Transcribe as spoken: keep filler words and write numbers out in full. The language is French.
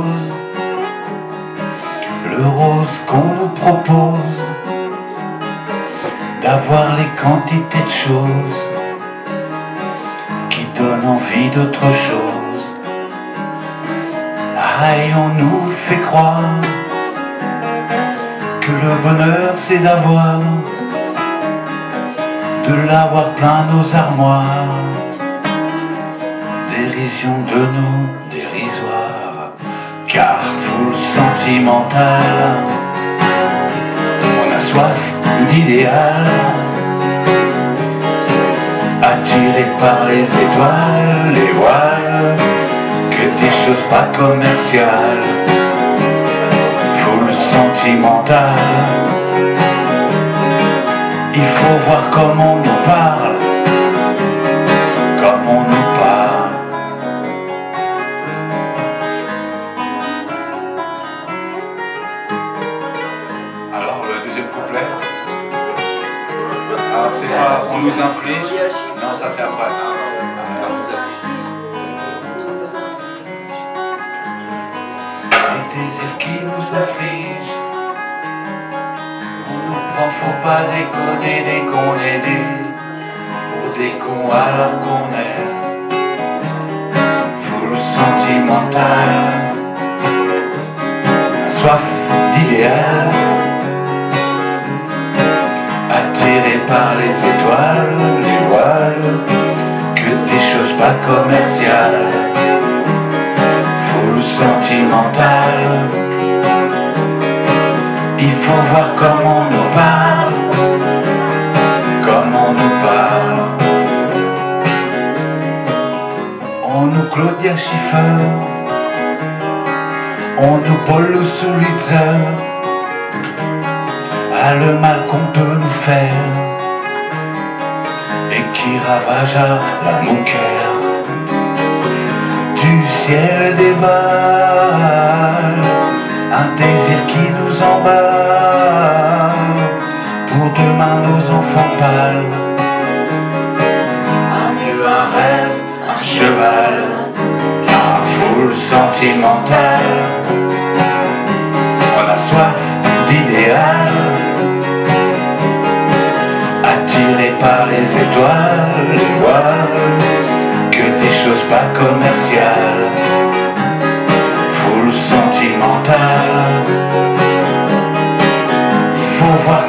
rose, le rose qu'on nous propose, d'avoir les quantités de choses qui donnent envie d'autre chose. Aïe, on nous fait croire que le bonheur c'est d'avoir, de l'avoir plein nos armoires. Dérision de nous, dérisoire, car foule sentimentale, on a soif d'idéal, attiré par les étoiles, les voiles, que des choses pas commerciales. Foule sentimentale, il faut voir comment on nous parle, comme on nous parle. Alors le deuxième couplet. Alors c'est pas on nous inflige. Non, ça c'est après. Les désirs qui nous affligent, on nous prend, faut pas déconner, dès qu'on est des pour des cons alors qu'on est foule sentimentale, soif d'idéal, attiré par les étoiles, les voiles, que des choses pas commerciales. Foule sentimentale, il faut voir comment on nous parle, comment on nous parle. On nous Claudia Schiffer, on nous Paul Sulitzer, ah le mal qu'on peut nous faire et qui ravage à la Mouquère. Du ciel dévale un désir qui nous emballe, pour demain nos enfants pâles. Un mieux, un rêve, un cheval, car foule sentimentale, on a soif d'idéal, attiré par les étoiles, les voiles, que des choses pas commerciales. Foule sentimentale, il faut voir